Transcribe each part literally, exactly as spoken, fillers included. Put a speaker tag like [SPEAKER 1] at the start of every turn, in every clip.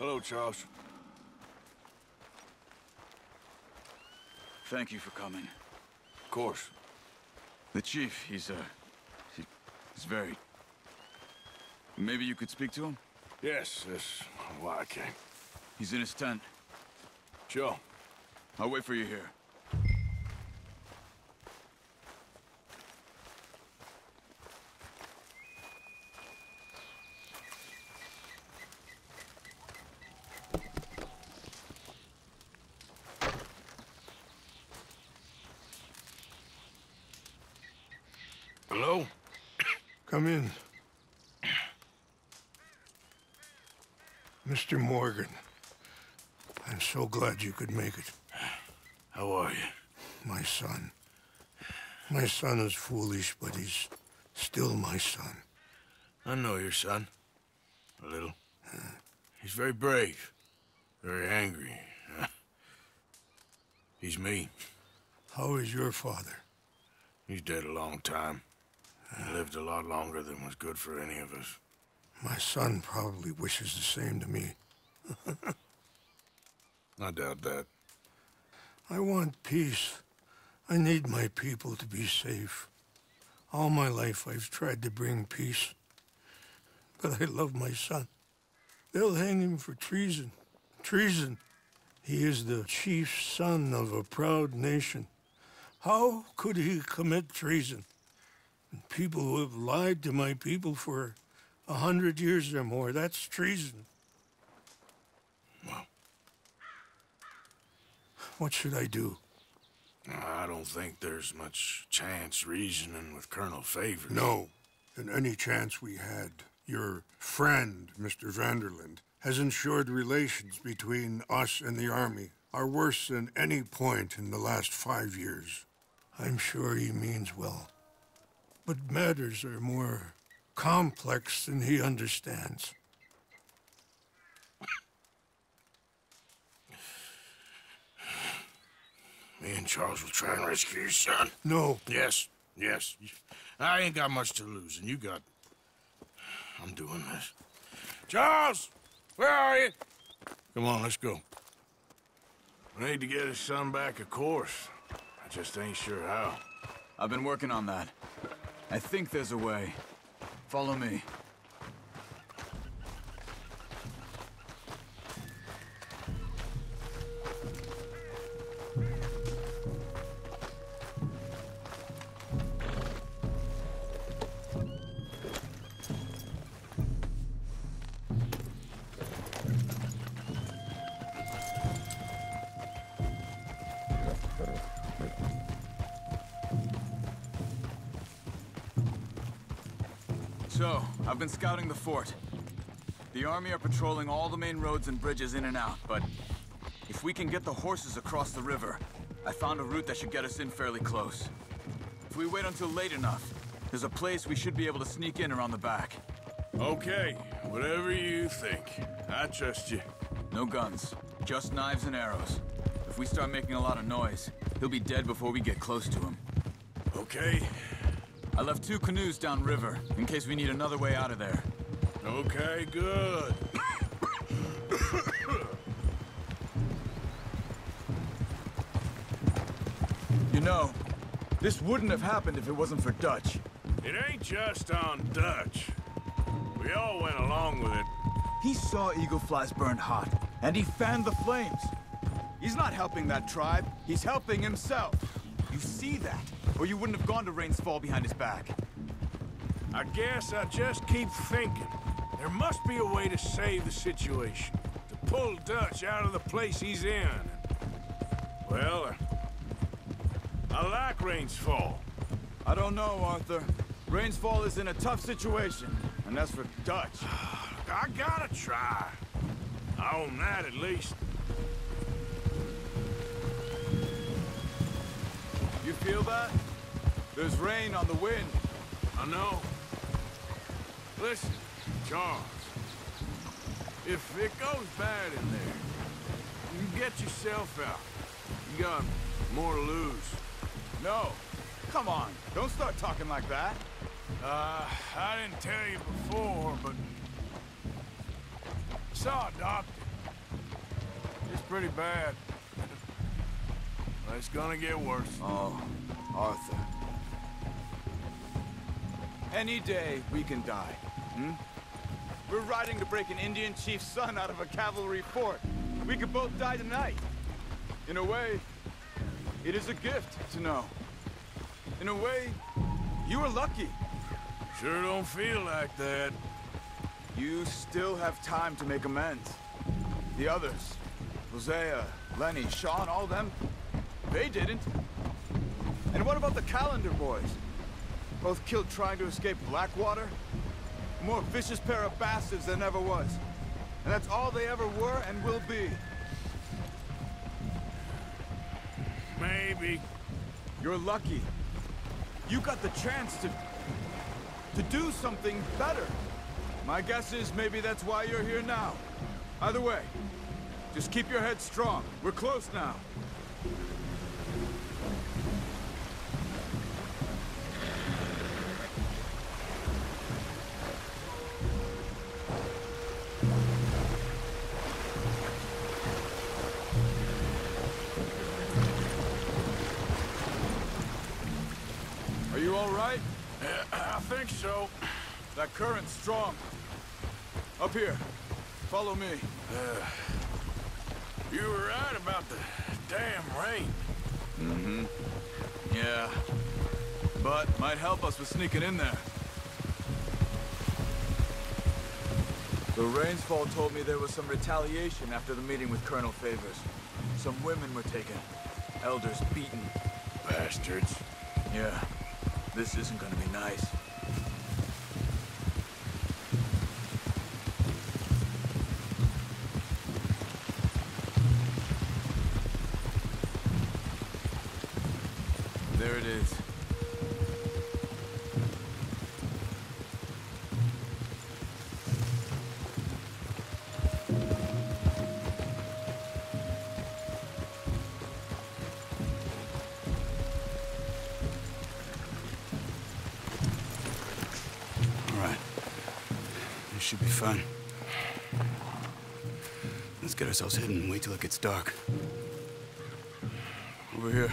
[SPEAKER 1] Hello, Charles.
[SPEAKER 2] Thank you for coming.
[SPEAKER 1] Of course.
[SPEAKER 2] The chief, he's, uh... He, he's very... Maybe you could speak to him?
[SPEAKER 1] Yes, that's why I came.
[SPEAKER 2] He's in his tent.
[SPEAKER 1] Sure.
[SPEAKER 2] I'll wait for you here.
[SPEAKER 1] Hello?
[SPEAKER 3] Come in. Mister Morgan, I'm so glad you could make it.
[SPEAKER 1] How are you?
[SPEAKER 3] My son. My son is foolish, but he's still my son.
[SPEAKER 1] I know your son. A little. He's very brave. Very angry. He's me.
[SPEAKER 3] How is your father?
[SPEAKER 1] He's dead a long time. He lived a lot longer than was good for any of us.
[SPEAKER 3] My son probably wishes the same to me.
[SPEAKER 1] I doubt that.
[SPEAKER 3] I want peace. I need my people to be safe. All my life I've tried to bring peace. But I love my son. They'll hang him for treason. Treason. He is the chief son of a proud nation. How could he commit treason? People who have lied to my people for a hundred years or more, that's treason.
[SPEAKER 1] Well,
[SPEAKER 3] what should I do?
[SPEAKER 1] I don't think there's much chance reasoning with Colonel Favors.
[SPEAKER 3] No. In any chance we had, your friend, Mister Vanderland, has ensured relations between us and the army are worse than any point in the last five years. I'm sure he means well. But matters are more complex than he understands.
[SPEAKER 1] Me and Charles will try and rescue your son.
[SPEAKER 3] No.
[SPEAKER 1] Yes, yes. I ain't got much to lose, and you got... I'm doing this. Charles! Where are you? Come on, let's go. We need to get his son back, of course. I just ain't sure how.
[SPEAKER 2] I've been working on that. I think there's a way. Follow me. So, I've been scouting the fort. The army are patrolling all the main roads and bridges in and out, but if we can get the horses across the river, I found a route that should get us in fairly close. If we wait until late enough, there's a place we should be able to sneak in around the back.
[SPEAKER 1] Okay, whatever you think. I trust you.
[SPEAKER 2] No guns, just knives and arrows. If we start making a lot of noise, he'll be dead before we get close to him.
[SPEAKER 1] Okay.
[SPEAKER 2] I left two canoes downriver, in case we need another way out of there.
[SPEAKER 1] Okay, good.
[SPEAKER 2] You know, this wouldn't have happened if it wasn't for Dutch.
[SPEAKER 1] It ain't just on Dutch. We all went along with it.
[SPEAKER 2] He saw Eagle Flies burned hot, and he fanned the flames. He's not helping that tribe, he's helping himself. You see that, or you wouldn't have gone to Rains Fall behind his back.
[SPEAKER 1] I guess I just keep thinking. There must be a way to save the situation. To pull Dutch out of the place he's in. Well, uh, I like Rains Fall.
[SPEAKER 2] I don't know, Arthur. Rains Fall is in a tough situation, and that's for Dutch.
[SPEAKER 1] I gotta try. I own that, at least.
[SPEAKER 2] You feel that? There's rain on the wind.
[SPEAKER 1] I know. Listen, Charles. If it goes bad in there, you get yourself out. You got more to lose.
[SPEAKER 2] No. Come on, don't start talking like that.
[SPEAKER 1] Uh, I didn't tell you before, but... I saw a doctor. It's pretty bad. It's gonna get worse.
[SPEAKER 2] Oh, Arthur. Any day we can die, hmm? We're riding to break an Indian chief's son out of a cavalry fort. We could both die tonight. In a way, it is a gift to know. In a way, you were lucky.
[SPEAKER 1] Sure don't feel like that.
[SPEAKER 2] You still have time to make amends. The others, Hosea, Lenny, Sean, all them, they didn't. And what about the Calendar boys? Both killed trying to escape Blackwater? A more vicious pair of bastards than ever was. And that's all they ever were and will be.
[SPEAKER 1] Maybe.
[SPEAKER 2] You're lucky. You got the chance to... to do something better. My guess is maybe that's why you're here now. Either way, just keep your head strong. We're close now. Are you all right?
[SPEAKER 1] Yeah, I think so.
[SPEAKER 2] That current's strong. Up here. Follow me.
[SPEAKER 1] Uh, you were right about the damn rain.
[SPEAKER 2] Mm-hmm. Yeah. But might help us with sneaking in there. The Rainsfall told me there was some retaliation after the meeting with Colonel Favors. Some women were taken. Elders beaten.
[SPEAKER 1] Bastards.
[SPEAKER 2] Yeah. This isn't gonna be nice. There it is.
[SPEAKER 4] All right. This should be fun. Let's get ourselves hidden and wait till it gets dark. Over here.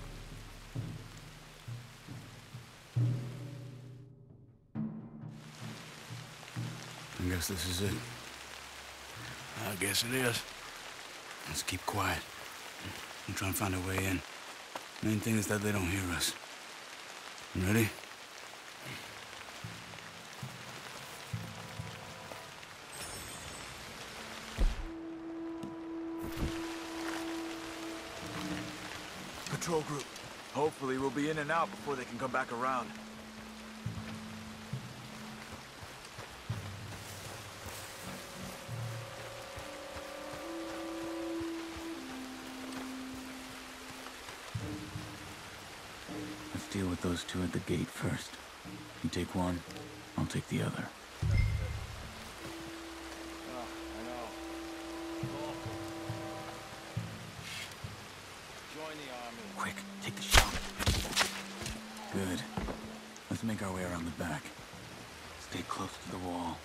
[SPEAKER 4] I guess this is it.
[SPEAKER 1] I guess it is.
[SPEAKER 4] Let's keep quiet and try and find a way in. Main thing is that they don't hear us. You ready?
[SPEAKER 2] Patrol group. Hopefully we'll be in and out before they can come back around.
[SPEAKER 4] Let's deal with those two at the gate first. You take one, I'll take the other. Quick, take the shot. Good. Let's make our way around the back. Stay close to the wall.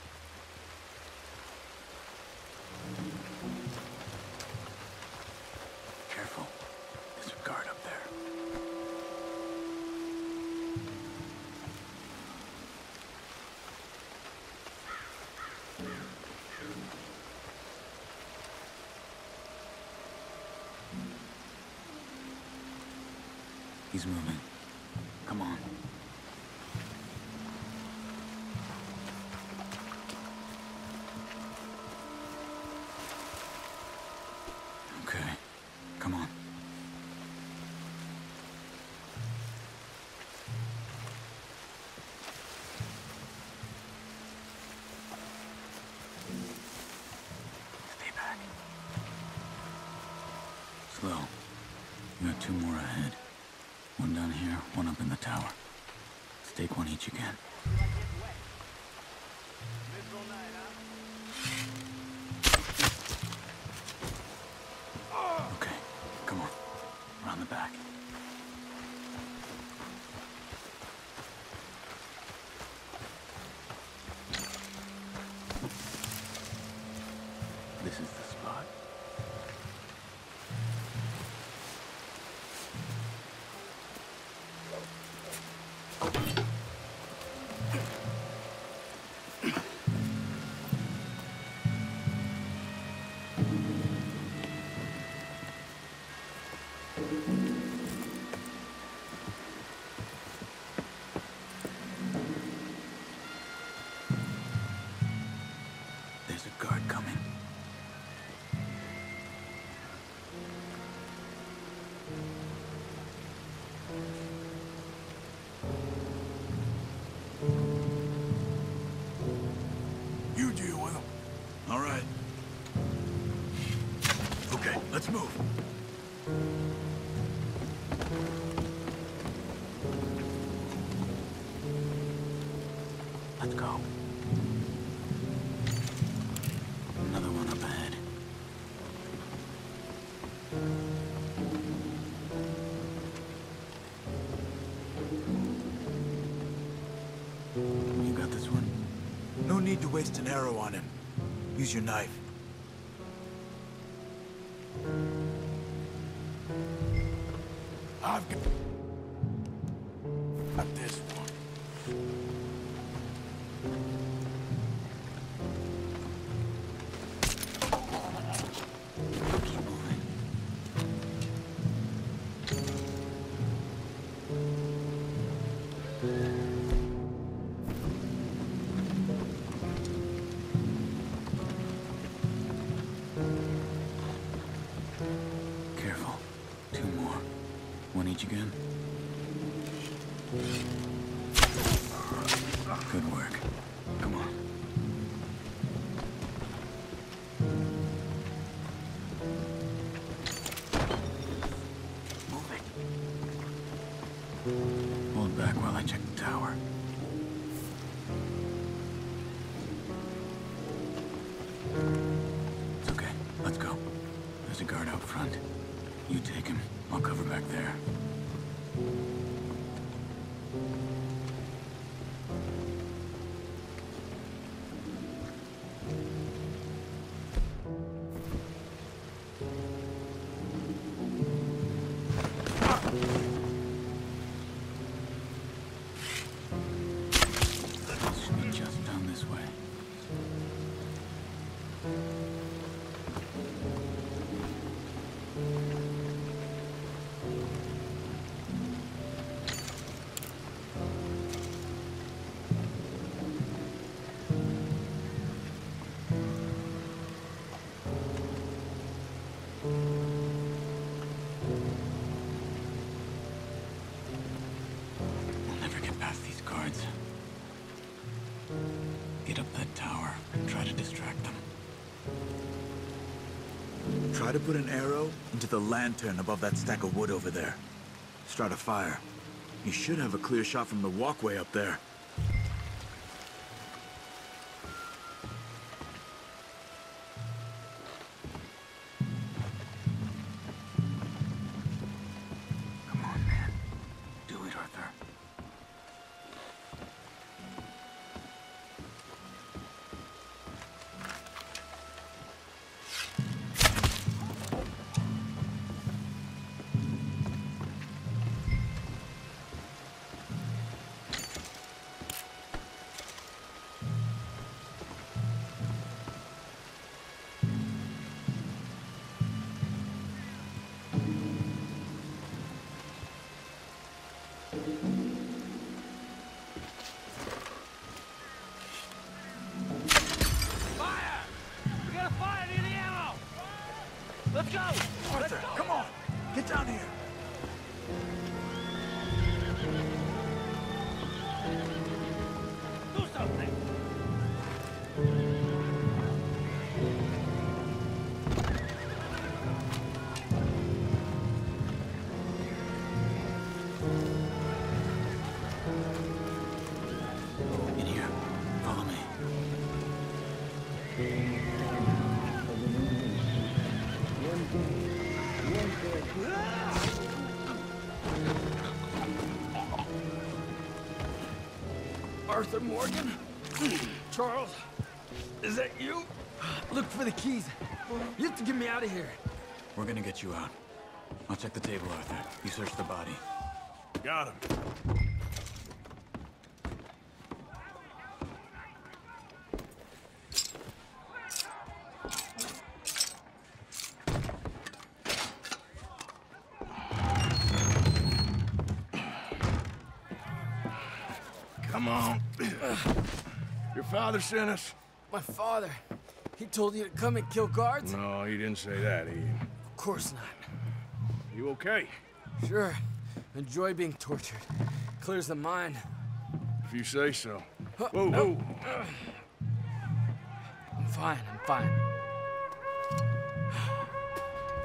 [SPEAKER 4] Careful. There's a guard up there. He's moving. Come on. Okay. Come on. Stay back. Slow. You got two more ahead. One down here, one up in the tower. Let's take one each again. Okay, come on. Around the back. This is the spot.
[SPEAKER 2] Okay, let's move.
[SPEAKER 4] Let's go. Another one up ahead. You got this one?
[SPEAKER 2] No need to waste an arrow on him. Use your knife.
[SPEAKER 1] I've got, got this one.
[SPEAKER 4] Keep moving. Careful. Two more. One each again. Good work. Come on. Move it. Hold back while I check the tower. It's okay. Let's go. There's a guard out front. You take him. I'll cover back there. Should be just down this way. We'll never get past these guards. Get up that tower and try to distract them.
[SPEAKER 2] Try to put an arrow into the lantern above that stack of wood over there. Start a fire. You should have a clear shot from the walkway up there.
[SPEAKER 4] Come on, man. Do it, Arthur.
[SPEAKER 5] Fire! We got a fire near the ammo! Let's go!
[SPEAKER 2] Arthur, come on! Get down here!
[SPEAKER 5] Do something!
[SPEAKER 4] In here. Follow me.
[SPEAKER 6] Arthur Morgan? Charles? Is that you? Look for the keys. You have to get me out of here.
[SPEAKER 4] We're gonna get you out. I'll check the table, Arthur. You search the body.
[SPEAKER 1] Got him. Come on. Your father sent us?
[SPEAKER 6] My father. He told you to come and kill guards?
[SPEAKER 1] No, he didn't say that, he...
[SPEAKER 6] Of course not.
[SPEAKER 1] You okay?
[SPEAKER 6] Sure. Enjoy being tortured. Clears the mind.
[SPEAKER 1] If you say so. Whoa, whoa.
[SPEAKER 6] I'm fine, I'm fine.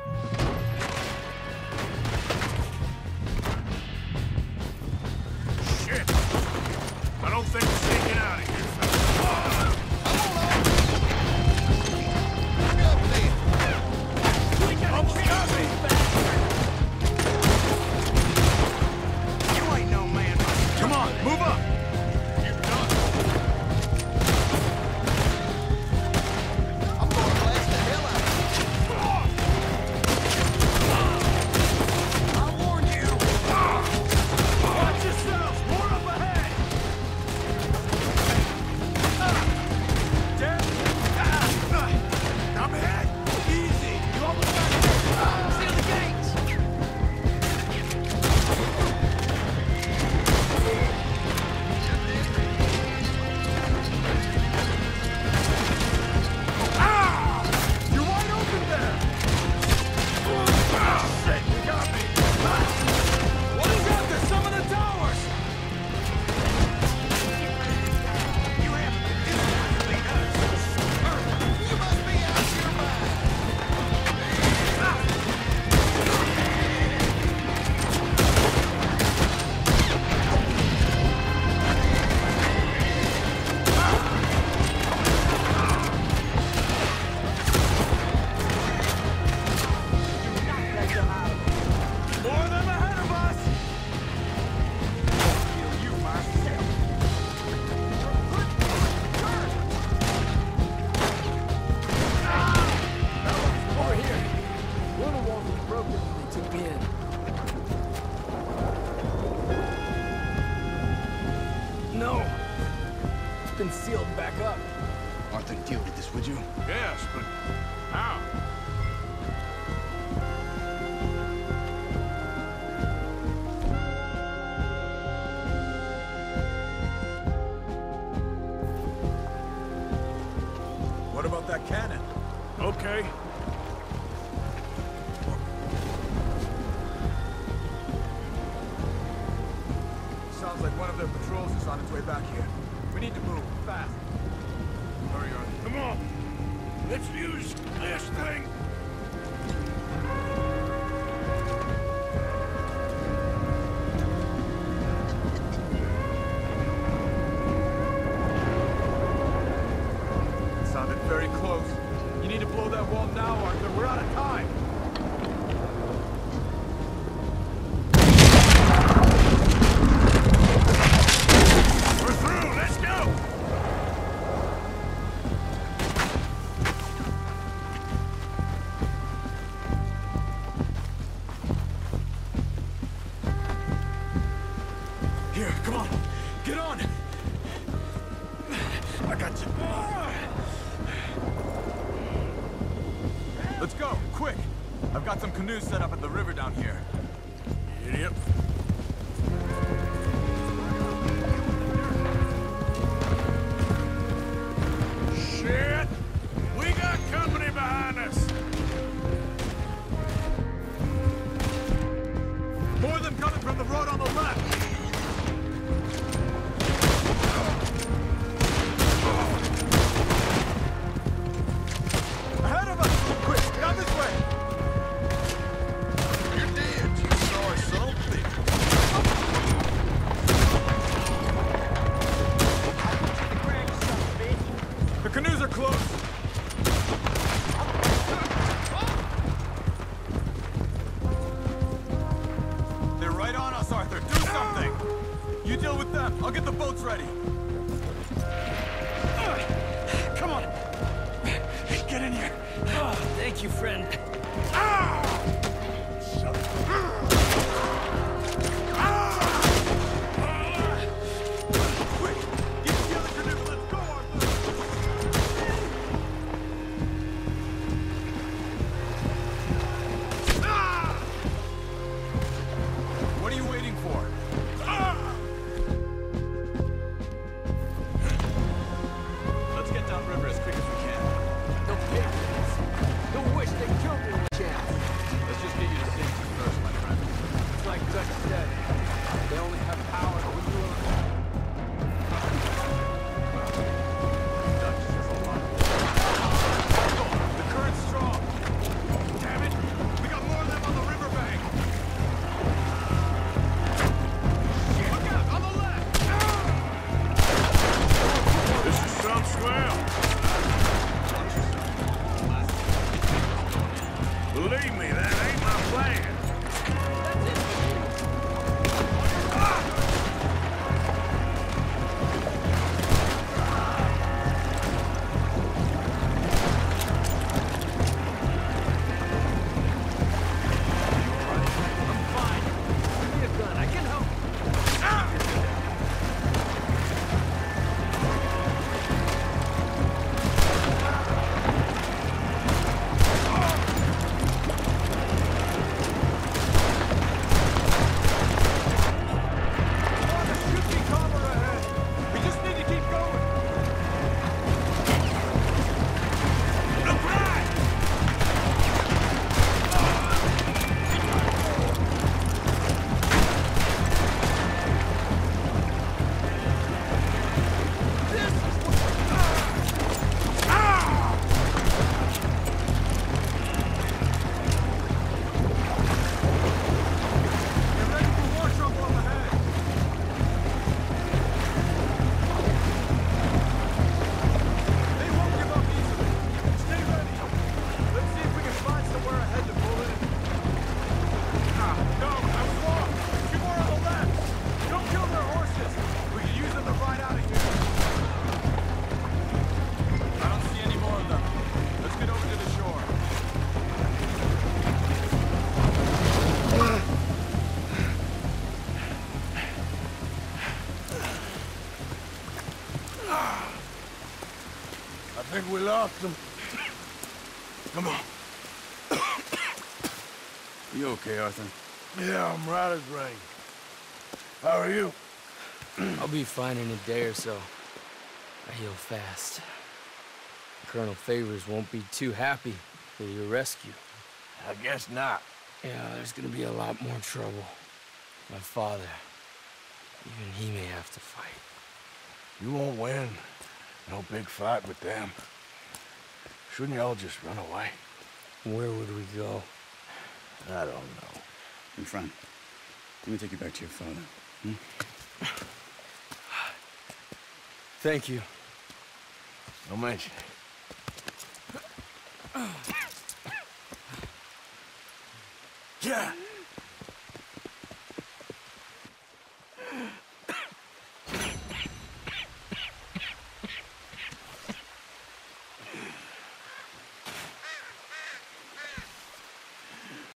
[SPEAKER 6] seal it back up.
[SPEAKER 4] Arthur, deal with this, would you?
[SPEAKER 1] Yes, but how?
[SPEAKER 2] What about that cannon?
[SPEAKER 1] Okay.
[SPEAKER 2] Sounds like one of their patrols is on its way back here. We need to move, fast. Hurry, Arthur.
[SPEAKER 1] Come on. Let's use this thing.
[SPEAKER 2] It sounded very close. You need to blow that wall now, Arthur. We're out of time.
[SPEAKER 1] We're through. Let's go.
[SPEAKER 2] Here, come on. Get on. I got you. Let's go, quick. I've got some canoes set up at the river down here.
[SPEAKER 1] Idiot. Shit! We got company behind us.
[SPEAKER 2] More of them coming from the road on the left. Ahead of us! Quick, down this way!
[SPEAKER 1] You're dead, you sorry son of a bitch.
[SPEAKER 2] The canoes are close. They're right on us, Arthur. Do something. You deal with them. I'll get the boats ready.
[SPEAKER 6] Come on.
[SPEAKER 2] Get in here.
[SPEAKER 6] Oh, thank you, friend.
[SPEAKER 2] Quick! Get in the other canoe. Let's go, Arthur. What are you waiting for? Let's get downriver as quick as we can.
[SPEAKER 6] Don't forget this. Don't wish they killed me with chance.
[SPEAKER 2] Let's just get you to safety first, my friend.
[SPEAKER 6] It's like Dutch said. They only have power when you are.
[SPEAKER 2] Dutch is a lot. The current's strong. Damn it! We got more of them on the riverbank. Look out! On the left!
[SPEAKER 1] This is some swell. Believe me, that ain't my plan.
[SPEAKER 6] I'm fine. Give me a gun. I can help.
[SPEAKER 1] Come, come on.
[SPEAKER 4] You okay, Arthur?
[SPEAKER 1] Yeah, I'm right as rain. How are you?
[SPEAKER 6] I'll be fine in a day or so. I heal fast. Colonel Favors won't be too happy with your rescue.
[SPEAKER 1] I guess not.
[SPEAKER 6] Yeah, there's gonna be a lot more trouble. My father, even he may have to fight.
[SPEAKER 1] You won't win. No big fight with them. Shouldn't y'all just run away?
[SPEAKER 6] Where would we go?
[SPEAKER 1] I don't know.
[SPEAKER 4] My friend, let me take you back to your father. Hmm?
[SPEAKER 6] Thank you.
[SPEAKER 1] No mention. Yeah.